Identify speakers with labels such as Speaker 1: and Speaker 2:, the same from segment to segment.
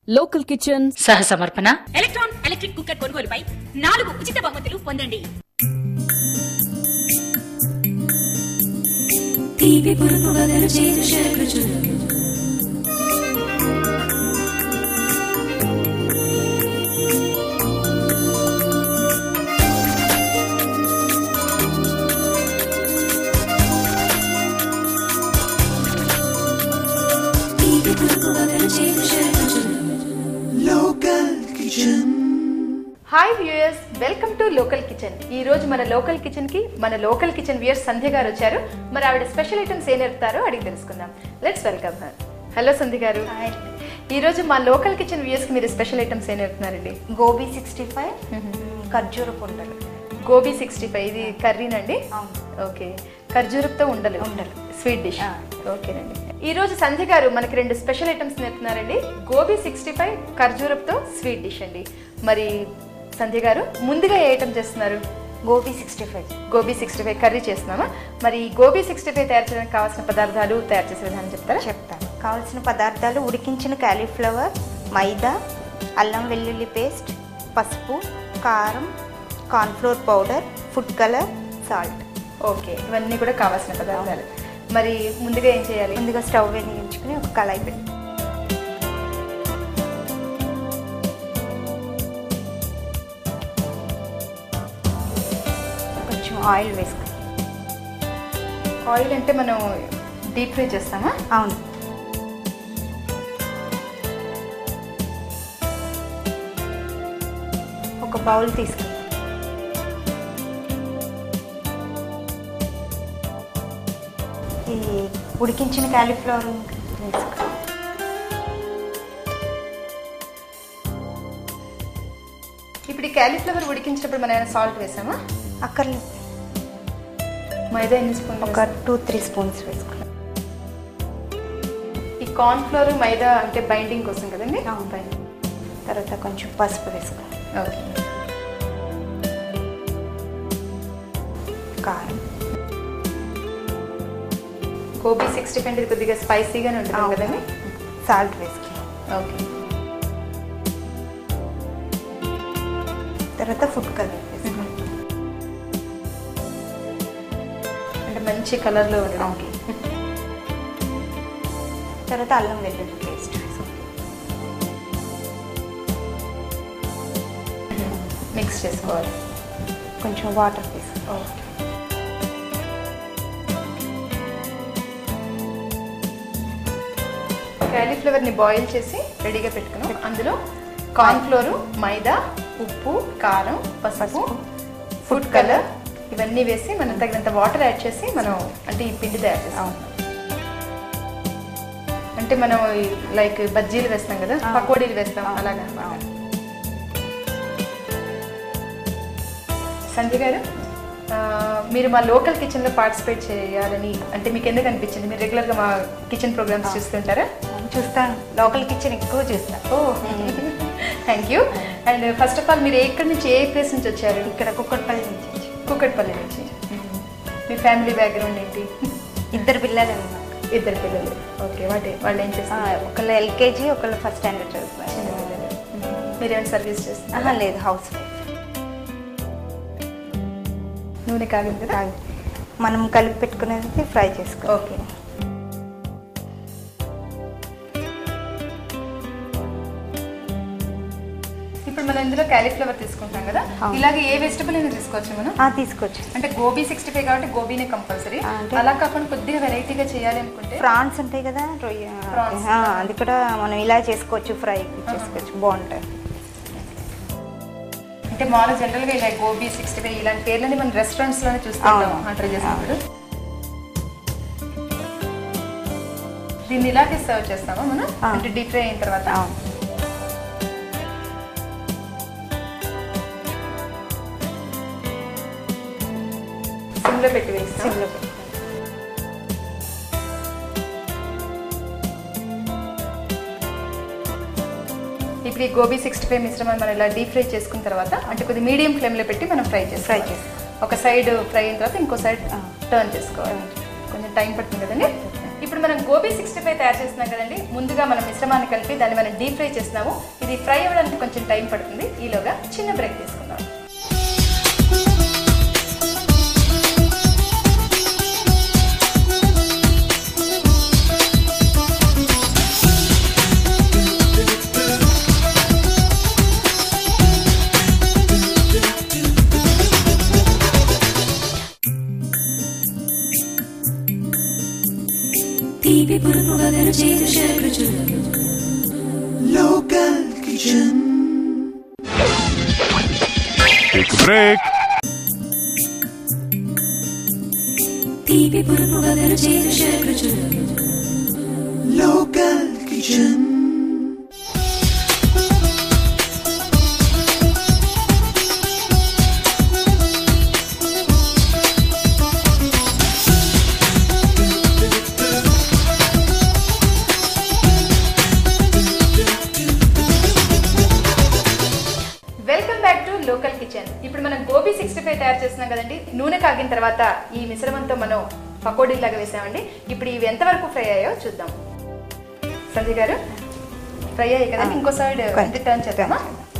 Speaker 1: Local kitchen
Speaker 2: సహ సమర్పణ
Speaker 3: electron electric cooker కొనుగోలుపై 4 ఉచిత బహుమతులు పొందండి. తీపి పురుపు వగరు చేదు షరకృచులు తీపి పురుపు వగరు చేదు షరకృచులు
Speaker 4: local kitchen.
Speaker 5: Hi viewers, welcome to local kitchen. ఈ రోజు మన లోకల్ కిచెన్ కి మన లోకల్ కిచెన్ వ్యూయర్స్ సంధ్య గారు వచ్చారు. మరి ఆవిడ స్పెషల్ ఐటమ్స్ ఏం నేర్పుతారో అడిగి తెలుసుకుందాం. Let's welcome her. Hello Sandhya garu. ఈ రోజు మా లోకల్ కిచెన్ వ్యూయర్స్ కి మీరు స్పెషల్ ఐటమ్స్ ఏం నేర్పుతున్నారండి?
Speaker 6: గోబీ 65 ఖర్జూర ఉండలు.
Speaker 5: గోబీ 65 ఇది కర్రీనండి. ఓకే, ఖర్జూరపుతో ఉండలు స్వీట్ డిష్. ఓకేనండి. ఈ రోజు సంధ్య గారు మనకి 2 స్పెషల్ ఐటమ్స్ నేర్పుతున్నారండి. గోబీ 65 ఖర్జూరపుతో స్వీట్ డిష్ అండి. మరి సంధ్య గారు ముందుగా ఏ ఐటమ్ చేస్తున్నారు?
Speaker 6: గోబీ 65.
Speaker 5: గోబీ 65 కర్రీ చేస్తున్నామా? మరి గోబీ 65 తయారు చేయడానికి కావాల్సిన పదార్థాలు, తయారు చేసే విధానం చెప్తారా?
Speaker 6: చెప్తాను. కావాల్సిన పదార్థాలు: ఉడికించిన కాలీఫ్లవర్, మైదా, అల్లం వెల్లుల్లి పేస్ట్, పసుపు, కారం, cornflour powder, food colour, salt.
Speaker 5: Okay, ఇవన్నీ కూడా కావాల్సిన పదార్థాలు. మరి ముందుగా ఏం చేయాలి?
Speaker 6: ముందుగా స్టవ్ వెలిగించుకుని ఒక కళాయి పెట్టి కొంచెం ఆయిల్ వేసుకుని.
Speaker 5: ఆయిల్ అంటే మనం డీప్ ఫ్రై చేస్తామా?
Speaker 6: అవును. ఒక బౌల్ తీసుకుని ఈ ఉడికించిన కాలీఫ్లవర్ వేసుకుని
Speaker 5: ఇప్పుడు ఈ క్యాలీఫ్లవర్ ఉడికించినప్పుడు మనం ఏమైనా సాల్ట్ వేసామా?
Speaker 6: అక్కర్లేదు.
Speaker 5: మైదా ఎన్ని స్పూన్?
Speaker 6: ఒక 2-3 స్పూన్స్ వేసుకున్నాం.
Speaker 5: ఈ కార్న్ ఫ్లోర్ మైదా అంటే బైండింగ్ కోసం కదండి?
Speaker 6: బైండింగ్. తర్వాత కొంచెం పసుపు వేసుకున్నాం.
Speaker 5: ఓకే.
Speaker 6: కారం.
Speaker 5: గోబీ 65 అంటే కొద్దిగా స్పైసీగానే ఉంటుంది కదండి?
Speaker 6: సాల్ట్ వేసుకున్నాం.
Speaker 5: ఓకే.
Speaker 6: తర్వాత ఫుడ్ కలర్ వేసుకున్నాం.
Speaker 5: అంటే మంచి కలర్లో ఉండడానికి.
Speaker 6: తర్వాత అల్లం వెల్లుల్లి పేస్ట్ వేసుకున్నాం.
Speaker 5: మిక్స్ చేసుకోవాలి.
Speaker 6: కొంచెం వాటర్ వేసుకున్నాం.
Speaker 5: ఓకే. క్యాలీఫ్లవర్ని బాయిల్ చేసి రెడీగా పెట్టుకున్నాం. అందులో కార్న్ ఫ్లోరు, మైదా, ఉప్పు, కారం, పసుపు, ఫుడ్ కలర్ ఇవన్నీ వేసి మనం తగినంత వాటర్ యాడ్ చేసి మనం అంటే ఈ పిండి తయారు చేస్తాం. అంటే మనం లైక్ బజ్జీలు వేస్తాం కదా, పకోడీలు వేస్తాం అలాగా. సంజయ్ గారు, మీరు మా లోకల్ కిచెన్లో పార్టిసిపేట్ చేయాలని అంటే మీకు ఎందుకు అనిపించింది? మీరు రెగ్యులర్గా మా కిచెన్ ప్రోగ్రామ్స్ చూస్తుంటారా?
Speaker 6: చూస్తాను. లోకల్ కిచెన్ ఎక్కువ చూస్తాను.
Speaker 5: Oh, thank you. And first of all మీరు ఎక్కడి నుంచి, ఏ ప్లేస్ నుంచి వచ్చారు?
Speaker 6: ఇక్కడ కుక్కట్పల్లి నుంచి.
Speaker 5: కుక్కట్పల్లి నుంచి. మీ ఫ్యామిలీ బ్యాక్గ్రౌండ్ ఏంటి?
Speaker 6: 2 పిల్లలు అన్నమాట.
Speaker 5: 2 పిల్లలు. ఓకే. వాళ్ళు ఏం చేస్తారు?
Speaker 6: ఒకళ్ళు LKG, ఒకళ్ళు ఫస్ట్ స్టాండర్డ్ చదువుతున్నారు.
Speaker 5: చిన్న పిల్లలు. మీరేమైనా సర్వీస్ చేస్తారా?
Speaker 6: లేదు, హౌస్ వైఫ్.
Speaker 5: నూనె కాగింది కదా?
Speaker 6: మనం కలిపి పెట్టుకునేది ఫ్రై చేసుకో.
Speaker 5: ఓకే. ఇప్పుడు మనం ఇందులో క్యాలీఫ్లవర్ తీసుకుంటాం కదా, ఇలాగే ఏ వెజిటబుల్ అయినా తీసుకోవచ్చు మనం?
Speaker 6: తీసుకోవచ్చు.
Speaker 5: అంటే గోబీ 65 కాబట్టి గోబీనే కంపల్సరీ. అలా కాకుండా కొద్దిగా వెరైటీగా చేయాలి అనుకుంటే
Speaker 6: ప్రాన్స్ ఉంటాయి కదా, రొయ్య, అది కూడా మనం ఇలా చేసుకోవచ్చు, ఫ్రై చేసుకోవచ్చు, బాగుంటాయి.
Speaker 5: అంటే మామూలుగా జనరల్గా ఇలా గోబీ 65 ఇలాంటి పేర్లని మనం రెస్టారెంట్స్ లోనే చూస్తాం ఆర్డర్ చేసినప్పుడు. దీన్ని ఇలాగే సర్వ్ చేస్తామా మనం? అంటే డీప్ ఫ్రై అయిన తర్వాత. సిమ్లో పెట్టి వేస్తాం.
Speaker 6: సిమ్లో పెట్టి
Speaker 5: ఇప్పుడు ఈ గోబీ 65 మిశ్రమాన్ని మనం ఇలా డీప్ ఫ్రై చేసుకున్న తర్వాత అంటే కొద్ది మీడియం ఫ్లేమ్లో పెట్టి మనం ఫ్రై చేస్తాం. ఒక సైడ్ ఫ్రై అయిన తర్వాత ఇంకో సైడ్ టర్న్ చేసుకోవాలి. కొంచెం టైం పడుతుంది కదండి. ఇప్పుడు మనం గోబీ 65 తయారు చేస్తున్నాం కదండి. ముందుగా మనం మిశ్రమాన్ని కలిపి దాన్ని మనం డీప్ ఫ్రై చేస్తున్నాము. ఇది ఫ్రై అవ్వడానికి కొంచెం టైం పడుతుంది. ఈలోగా చిన్న బ్రేక్ తీసుకుందాం.
Speaker 4: Local Kitchen.
Speaker 1: Take a break.
Speaker 4: Local Kitchen.
Speaker 5: Local kitchen. ఇప్పుడు మనం గోబీ 65 తయారు చేస్తున్నాం కదండి. నూనె కాగిన తర్వాత ఈ మిశ్రమంతో మనం పకోడీలాగా వేసామండి. ఇప్పుడు ఇవి ఎంతవరకు ఫ్రై అయ్యాయో చూద్దాం. సంజయ్ గారు ఫ్రై అయ్యాయి కదండి, ఇంకో సైడ్ టర్న్ చేద్దామా?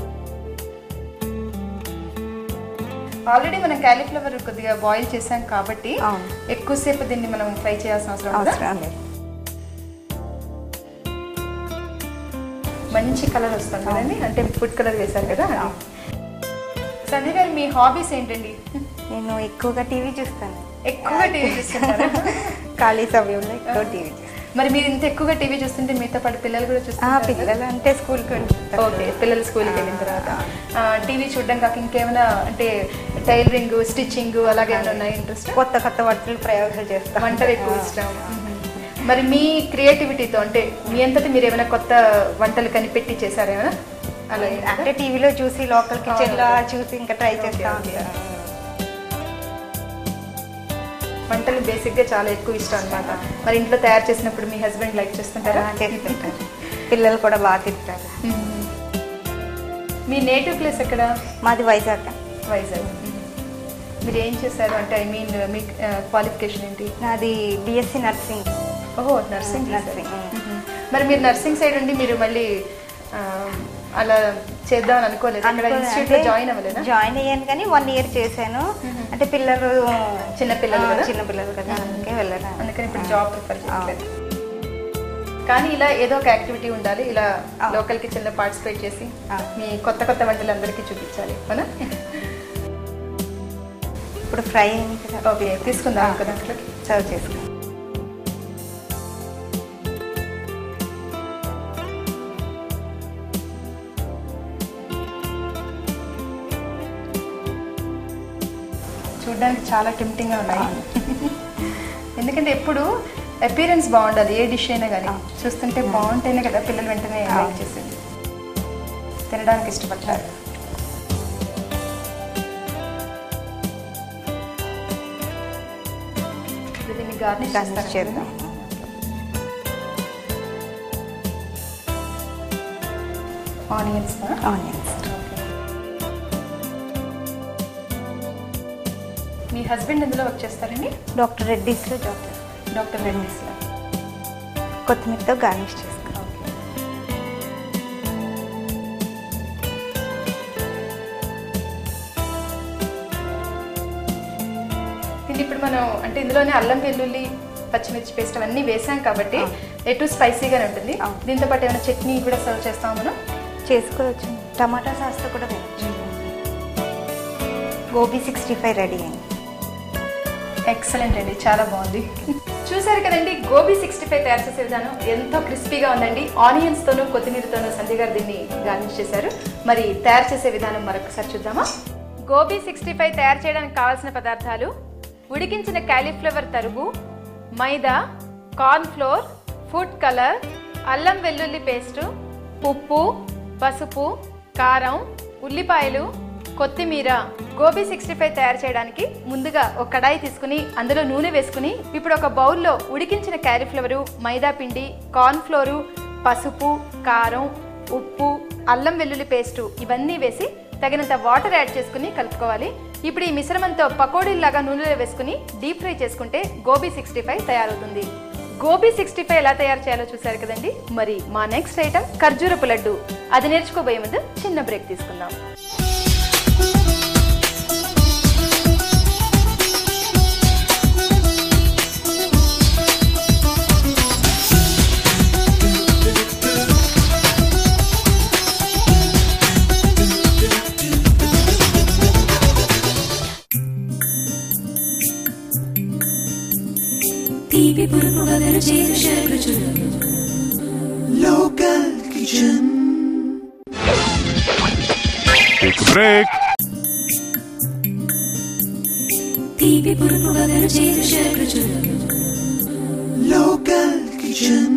Speaker 5: ఆల్రెడీ మనం క్యాలీఫ్లవర్ కొద్దిగా బాయిల్ చేసాం కాబట్టి ఎక్కువసేపు దీన్ని మనం ఫ్రై చేయాల్సిన అవసరం లేదు. మంచి కలర్ వస్తుంది కదండి, అంటే ఫుడ్ కలర్ వేసారు కదా. సంజయ్ గారు మీ హాబీస్ ఏంటండి?
Speaker 6: నేను ఎక్కువగా టీవీ చూస్తాను.
Speaker 5: ఎక్కువగా టీవీ చూస్తుంటారా?
Speaker 6: ఖాళీ సమయంలో ఎక్కువ టీవీ చూస్తాను.
Speaker 5: మరి మీరు ఇంత ఎక్కువగా టీవీ చూస్తుంటే మీతో పాటు పిల్లలు కూడా చూస్తారు?
Speaker 6: పిల్లలు అంటే స్కూల్కి వెళ్తారు.
Speaker 5: ఓకే, పిల్లలు స్కూల్కి వెళ్ళిన తర్వాత టీవీ చూడడం కాక ఇంకేమైనా అంటే టైలరింగ్, స్టిచ్చింగ్ అలాగే ఏమైనా ఉన్నాయి ఇంట్రెస్ట్?
Speaker 6: కొత్త కొత్త వంటలు ప్రయోగాలు చేస్తాను.
Speaker 5: వంటలు ఎక్కువ ఇష్టం. మరి మీ క్రియేటివిటీతో అంటే మీ అంతటి మీరు ఏమైనా కొత్త వంటలు కనిపెట్టి చేశారు ఏమైనా? అలా
Speaker 6: అంటే టీవీలో చూసి లోకల్ కిచెన్ లో చూసి ఇంకా ట్రై చేస్తాం.
Speaker 5: వంటలు బేసిక్ గా చాలా ఎక్కువ ఇష్టం అన్నమాట. మరి ఇంట్లో తయారు చేసినప్పుడు మీ హస్బెండ్ లైక్ చేస్తుంటారా?
Speaker 6: చేస్తుంటారు. పిల్లలు కూడా బాగా తింటారు.
Speaker 5: మీ నేటివ్ ప్లేస్ ఎక్కడ?
Speaker 6: మాది వైజాగ్.
Speaker 5: వైజాగ్. మీరు ఏం చేశారు అంటే ఐ మీన్ మీ క్వాలిఫికేషన్ ఏంటి?
Speaker 6: నాది బిఎస్సి నర్సింగ్.
Speaker 5: ఓహో, నర్సింగ్. మరి మీరు నర్సింగ్ సైడ్ ఉండి మీరు మళ్ళీ అలా చేద్దామని అనుకోలేదు? జాయిన్ అవ్వలేదు?
Speaker 6: జాయిన్ అయ్యాను కానీ 1 year చేశాను. అంటే పిల్లలు
Speaker 5: చిన్నపిల్లలు కదా,
Speaker 6: అందుకే వెళ్ళాను.
Speaker 5: అందుకని ఇప్పుడు జాబ్ ప్రిఫర్ చేయలేదు. కానీ ఇలా ఏదో ఒక యాక్టివిటీ ఉండాలి, ఇలా లోకల్ కిచెన్ లో పార్టిసిపేట్ చేసి మీ కొత్త కొత్త వంటలు అందరికీ చూపించాలి మనం.
Speaker 6: ఇప్పుడు ఫ్రై అయింది కదా,
Speaker 5: ఓకే తీసుకుందాం కదా,
Speaker 6: సర్వ్ చేసుకుందాం.
Speaker 5: చూడడానికి చాలా టెంప్టింగ్ గా ఉన్నాయి. ఎందుకంటే ఎప్పుడు అపీరెన్స్ బాగుండాలి, ఏ డిష్ అయినా కానీ చూస్తుంటే బాగుంటేనే కదా పిల్లలు వెంటనే లైక్ చేసింది, తినడానికి ఇష్టపడతారు. దీన్ని గార్నిష్ చేద్దాం. ఆనియన్స్. మీ హస్బెండ్ ఎందులో వర్క్ చేస్తారండి?
Speaker 6: డాక్టర్ రెడ్డిస్లో జాబ్ చేస్తారు.
Speaker 5: డాక్టర్ రెడ్డిస్లో.
Speaker 6: కొత్తిమీరతో గార్నిష్ చేస్తాం.
Speaker 5: దీన్ని ఇప్పుడు మనం అంటే ఇందులోనే అల్లం వెల్లుల్లి పచ్చిమిర్చి పేస్ట్ అవన్నీ వేసాం కాబట్టి ఎటు స్పైసీగానే ఉంటుంది. దీంతో పాటు ఏమైనా చట్నీ కూడా సర్వ్ చేస్తాం మనం?
Speaker 6: చేసుకోవచ్చు. టమాటా సాస్తో కూడా తినచ్చు. గోబీ 65 రెడీ అయింది.
Speaker 5: ఎక్సలెంట్ అండి, చాలా బాగుంది. చూసారు కదండి, గోబీ 65 తయారు చేసే విధానం ఎంతో క్రిస్పీగా ఉందండి. ఆనియన్స్ తోనూ కొత్తిమీరతోనూ సంజయ్ గారు దీన్ని గార్నిష్ చేశారు. మరి తయారు చేసే విధానం మరొకసారి చూద్దామా? గోబీ 65 తయారు చేయడానికి కావాల్సిన పదార్థాలు: ఉడికించిన క్యాలీఫ్లవర్ తరుగు, maida, corn flour, food colour, అల్లం వెల్లుల్లి పేస్టు, ఉప్పు, పసుపు, కారం, ఉల్లిపాయలు, కొత్తిమీర. గోబీ 65 తయారు చేయడానికి ముందుగా ఒక కడాయి తీసుకుని అందులో నూనె వేసుకుని ఇప్పుడు ఒక బౌల్లో ఉడికించిన క్యాలీఫ్లవరు, మైదా పిండి, కార్న్ ఫ్లోరు, పసుపు, కారం, ఉప్పు, అల్లం వెల్లుల్లి పేస్టు ఇవన్నీ వేసి తగినంత వాటర్ యాడ్ చేసుకుని కలుపుకోవాలి. ఇప్పుడు ఈ మిశ్రమంతో పకోడీలాగా నూనెలో వేసుకుని డీప్ ఫ్రై చేసుకుంటే గోబీ 65 తయారవుతుంది. గోబీ 65 ఎలా తయారు చేయాలో చూసారు కదండి. మరి మా నెక్స్ట్ ఐటమ్ ఖర్జూరపు లడ్డు. అది నేర్చుకోబోయే ముందు చిన్న బ్రేక్ తీసుకుందాం.
Speaker 4: Local kitchen.
Speaker 1: Take a break.
Speaker 4: Local kitchen.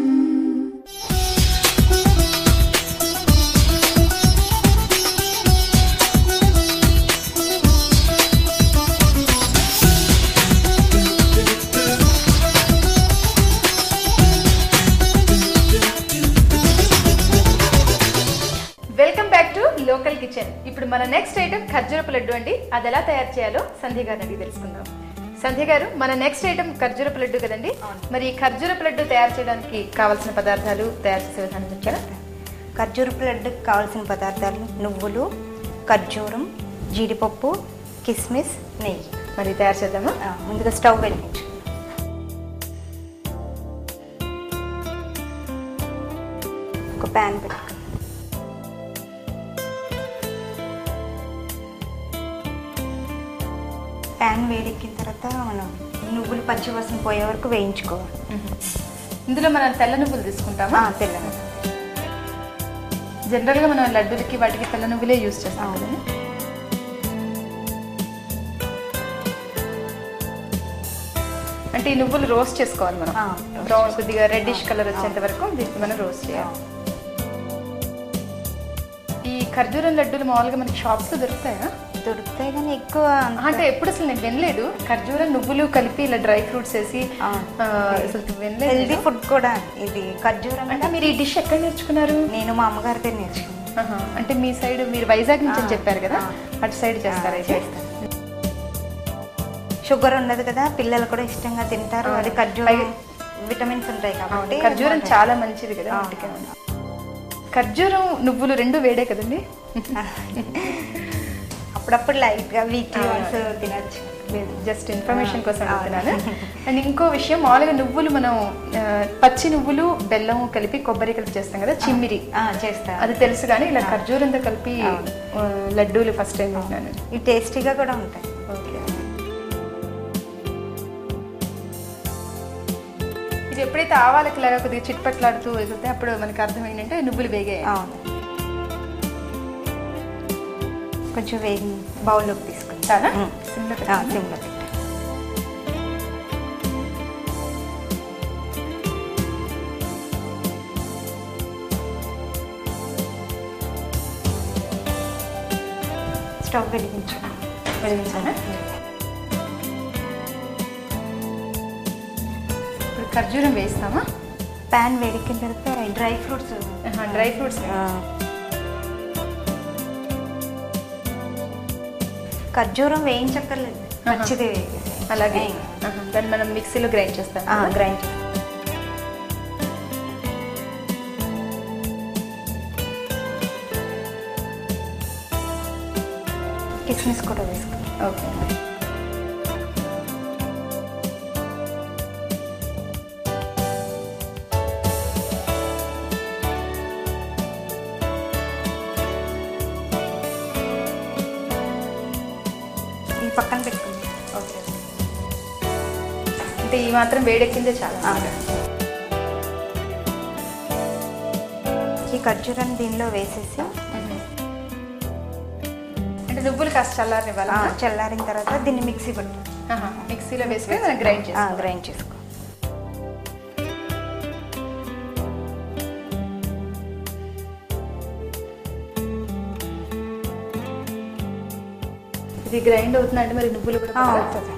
Speaker 5: Welcome back to local kitchen. ఇప్పుడు మన నెక్స్ట్ ఐటమ్ ఖర్జూరపు లడ్డు అండి. అది ఎలా తయారు చేయాలో సంధ్య గారిని అడిగి తెలుసుకుందాం. సంధ్య గారు, మన నెక్స్ట్ ఐటమ్ ఖర్జూరపు లడ్డు కదండి. మరి ఈ ఖర్జూరపు లడ్డు తయారు చేయడానికి కావాల్సిన పదార్థాలు, తయారు చేసే విధానం చెప్తారా?
Speaker 6: ఖర్జూరపు లడ్డుకి కావాల్సిన పదార్థాలు నువ్వులు, ఖర్జూరం, జీడిపప్పు, కిస్మిస్, నెయ్యి.
Speaker 5: మరి తయారు చేద్దామా?
Speaker 6: ముందుగా స్టవ్ వెలిగించు. ఒక ప్యాన్ పెట్టుకుని ప్యాన్ వేడెక్కిన తర్వాత మనం నువ్వులు పచ్చి వాసన పోయే వరకు వేయించుకోవాలి.
Speaker 5: ఇందులో మనం తెల్ల నువ్వులు తీసుకుంటామా?
Speaker 6: తెల్ల నువ్వులు.
Speaker 5: జనరల్గా మనం లడ్డూలకి వాటికి తెల్ల నువ్వులే యూజ్ చేస్తాం కదండి. అంటే ఈ నువ్వులు రోస్ట్ చేసుకోవాలి మనం. బ్రౌన్ కొద్దిగా రెడ్డిష్ కలర్ వచ్చేంత వరకు దీన్ని మనం రోస్ట్ చేయాలి. ఈ ఖర్జూరం లడ్డూలు మామూలుగా మనకి షాప్స్ లో దొరుకుతాయా?
Speaker 6: దొరుకుతాయి కానీ ఎక్కువ
Speaker 5: అంటే ఎప్పుడు అసలు నేను వినలేదు. ఖర్జూరం నువ్వులు కలిపి ఇలా డ్రై ఫ్రూట్స్ వేసి అసలు వినలేదు.
Speaker 6: హెల్దీ ఫుడ్ కూడా ఇది ఖర్జూరం.
Speaker 5: అంటే మీరు ఈ డిష్ ఎక్కడ నేర్చుకున్నారు?
Speaker 6: నేను మా అమ్మగారితో నేర్చుకున్నాను.
Speaker 5: అంటే మీ సైడ్ మీరు వైజాగ్ నుంచి అని చెప్పారు కదా, అటు సైడ్ చేస్తారా?
Speaker 6: చేస్తాను. షుగర్ ఉండదు కదా, పిల్లలు కూడా ఇష్టంగా తింటారు. అది ఖర్జూరం విటమిన్స్ ఉంటాయి కాబట్టి
Speaker 5: ఖర్జూరం చాలా మంచిది కదా. ఖర్జూరం నువ్వులు రెండు వేడే కదండి.
Speaker 6: అప్పుడప్పుడు లైట్ గా వీక్లీ వన్స్ తినచ్చు.
Speaker 5: జస్ట్ ఇన్ఫర్మేషన్ కోసం అడుగుతున్నాను. అండ్ ఇంకో విషయం, మామూలుగా నువ్వులు మనం పచ్చి నువ్వులు బెల్లం కలిపి కొబ్బరి కలిపి చేస్తాం కదా, చిమ్మిరి
Speaker 6: చేస్తాం.
Speaker 5: అది తెలుసు కానీ ఇలా ఖర్జూరంతో కలిపి లడ్డూలు ఫస్ట్ టైం తిన్నాను.
Speaker 6: ఇవి టేస్టీగా కూడా ఉంటాయి.
Speaker 5: ఇది ఎప్పుడైతే ఆవాలకి లాగా కొద్దిగా చిట్పట్లాడుతూ వెళ్తే అప్పుడు మనకి అర్థం ఏంటంటే నువ్వులు వేగాయి.
Speaker 6: కొంచెం వేగి బౌల్లోకి తీసుకుంటారా? సిమ్లో పెట్టి స్టవ్ వెలిగించాను.
Speaker 5: ఇప్పుడు ఖర్జూరం వేస్తామా?
Speaker 6: ప్యాన్ వేడికిన తర్వాత డ్రై ఫ్రూట్స్ ఖర్జూరం వేయించక్కర్లేదు, పచ్చిది
Speaker 5: అలాగే దాన్ని మనం మిక్సీలో గ్రైండ్ చేస్తాం.
Speaker 6: గ్రైండ్ చేస్తాం. కిస్మిస్ కూడా వేసుకుంటాం.
Speaker 5: ఓకే.
Speaker 6: పక్కన పెట్టుకుంది.
Speaker 5: ఓకే. అంటే ఈ మాత్రం వేడెక్కిందే చాలా.
Speaker 6: ఈ ఖర్జూరాన్ని దీనిలో వేసేసి
Speaker 5: అంటే నువ్వులు కాస్త చల్లారనివ్వాలి.
Speaker 6: చల్లారిన తర్వాత దీన్ని మిక్సీ పట్టు.
Speaker 5: మిక్సీలో వేసుకొని మనం గ్రైండ్
Speaker 6: చేసుకో.
Speaker 5: ఇది గ్రైండ్ అవుతుందంటే మరి నువ్వులు కూడా
Speaker 6: అవుతుంది.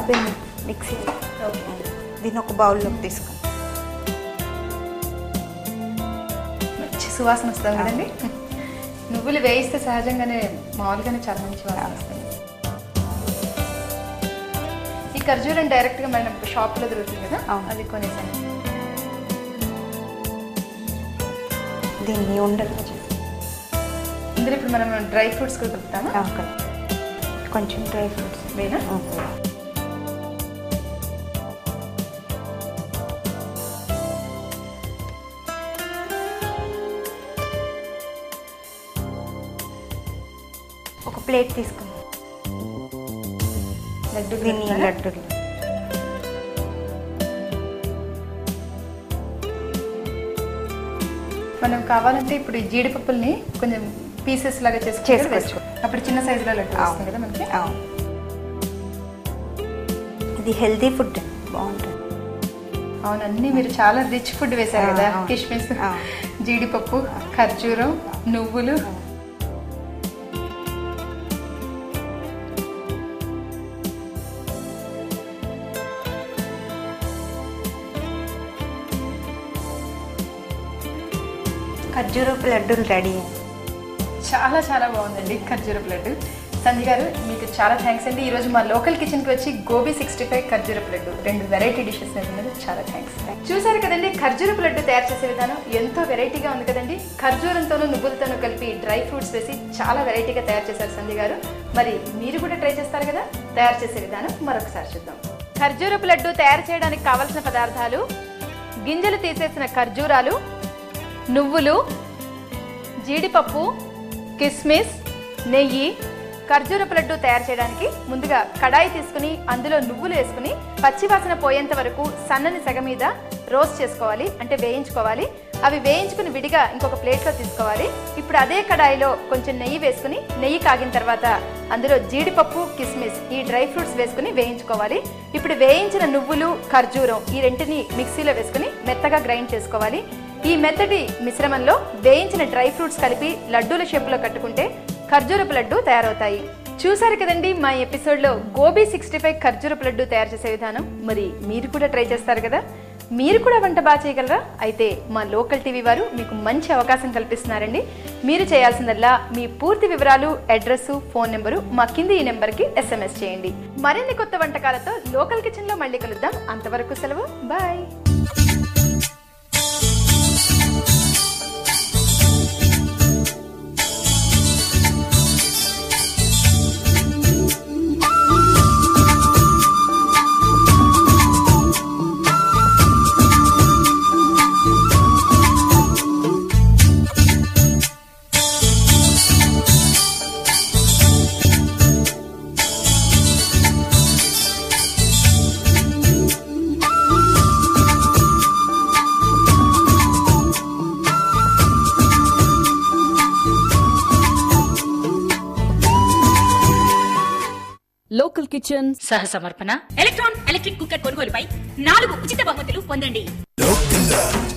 Speaker 6: అయిపోయింది మిక్సీ. దీన్ని ఒక బౌల్లోకి తీసుకుని
Speaker 5: మంచి సువాసన వస్తుంది కదండి. నువ్వులు వేయిస్తే సహజంగానే మామూలుగానే చాలా మంచి వాసన వస్తుంది. ఈ ఖర్జూరం డైరెక్ట్గా మనం షాప్లో దొరుకుతుంది కదా, అది కొనేసాను.
Speaker 6: దీన్ని ఉండలు చేసి
Speaker 5: ఇందులో ఇప్పుడు మనం డ్రై ఫ్రూట్స్ కూడా కలుపుతాము.
Speaker 6: కొంచెం డ్రై ఫ్రూట్స్
Speaker 5: వేనా?
Speaker 6: ఒక ప్లేట్ తీసుకుందాం. లడ్డూలు
Speaker 5: మనం కావాలంటే ఇప్పుడు ఈ జీడిపప్పుల్ని కొంచెం పీసెస్ లాగా చేసుకోవచ్చు. అప్పుడు చిన్న సైజులో లడ్డు వస్తుంది కదా మనకి.
Speaker 6: ఇది హెల్తీ ఫుడ్, బాగుంటుంది.
Speaker 5: అవును, అన్నీ మీరు చాలా రిచ్ ఫుడ్ వేశారు కదా. కిష్మిస్, జీడిపప్పు, ఖర్జూరం, నువ్వులు.
Speaker 6: ఖర్జూరపు లడ్డూలు రెడీ.
Speaker 5: చాలా చాలా బాగుందండి ఖర్జూరపు లడ్డు. సంజయ్ గారు మీకు చాలా థ్యాంక్స్ అండి. ఈరోజు మా లోకల్ కిచెన్కి వచ్చి గోబీ 65 ఖర్జూరపు లడ్డు 2 వెరైటీ డిషెస్ అనేది చాలా థ్యాంక్స్. చూసారు కదండి, ఖర్జూరపు లడ్డు తయారు చేసే విధానం ఎంతో వెరైటీగా ఉంది కదండి. ఖర్జూరంతోనూ నువ్వులతోనూ కలిపి డ్రై ఫ్రూట్స్ వేసి చాలా వెరైటీగా తయారు చేశారు సంజయ్ గారు. మరి మీరు కూడా ట్రై చేస్తారు కదా. తయారు చేసే విధానం మరొకసారి చూద్దాం. ఖర్జూరపు లడ్డు తయారు చేయడానికి కావలసిన పదార్థాలు: గింజలు తీసేసిన ఖర్జూరాలు, నువ్వులు, జీడిపప్పు, కిస్మిస్, నెయ్యి. ఖర్జూరపు లడ్డు తయారు చేయడానికి ముందుగా కడాయి తీసుకుని అందులో నువ్వులు వేసుకుని పచ్చివాసన పోయేంత వరకు సన్నని సెగ మీద రోస్ట్ చేసుకోవాలి, అంటే వేయించుకోవాలి. అవి వేయించుకుని విడిగా ఇంకొక ప్లేట్లో తీసుకోవాలి. ఇప్పుడు అదే కడాయిలో కొంచెం నెయ్యి వేసుకుని, నెయ్యి కాగిన తర్వాత అందులో జీడిపప్పు, కిస్మిస్, ఈ డ్రై ఫ్రూట్స్ వేసుకుని వేయించుకోవాలి. ఇప్పుడు వేయించిన నువ్వులు, ఖర్జూరం ఈ రెంటిని మిక్సీలో వేసుకుని మెత్తగా గ్రైండ్ చేసుకోవాలి. ఈ మెత్తటి మిశ్రమంలో వేయించిన డ్రై ఫ్రూట్స్ కలిపి లడ్డూల షేపులో కట్టుకుంటే ఖర్జూరపు లడ్డు తయారవుతాయి. చూసారు కదండి మా ఎపిసోడ్లో గోబీ 65 ఖర్జూరపు లడ్డు తయారు చేసే విధానం. మరి మీరు కూడా ట్రై చేస్తారు కదా. మీరు కూడా వంట బాగా చేయగలరా? అయితే మా లోకల్ టీవీ వారు మీకు మంచి అవకాశం కల్పిస్తున్నారండి. మీరు చేయాల్సిందల్లా మీ పూర్తి వివరాలు, అడ్రస్, ఫోన్ నెంబరు మా కింది ఈ నెంబర్కి SMS చేయండి. మరిన్ని కొత్త వంటకాలతో లోకల్ కిచెన్లో మళ్ళీ కలుద్దాం. అంతవరకు సెలవు, బాయ్.
Speaker 3: లోకల్ కిచెన్ సహ సమర్పణ. ఎలక్ట్రిక్ కుక్కర్ కొనుగోలుపై 4 ఉచిత బహుమతులు పొందండి.